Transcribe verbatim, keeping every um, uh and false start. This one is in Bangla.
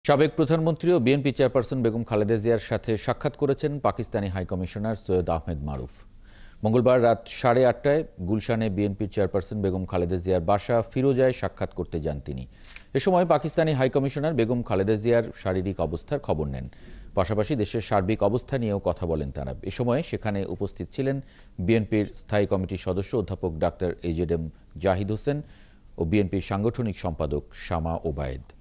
সাবেক প্রধানমন্ত্রী ও বিএনপি চেয়ারপারসন বেগম খালেদা জিয়ার সাথে সাক্ষাৎ করেছেন পাকিস্তানি হাইকমিশনার সৈয়দ আহমেদ মারুফ। মঙ্গলবার রাত সাড়ে আটটায় গুলশানে বিএনপির চেয়ারপারসন বেগম খালেদা জিয়ার বাসা ফিরোজায় সাক্ষাৎ করতে যান তিনি। এ সময় পাকিস্তানি হাইকমিশনার বেগম খালেদা জিয়ার শারীরিক অবস্থার খবর নেন। পাশাপাশি দেশের সার্বিক অবস্থা নিয়েও কথা বলেন তাঁরা। এ সময় সেখানে উপস্থিত ছিলেন বিএনপির স্থায়ী কমিটির সদস্য অধ্যাপক doctor AZ M Zahid Hossain ও বিএনপির সাংগঠনিক সম্পাদক শামা ওবায়েদ।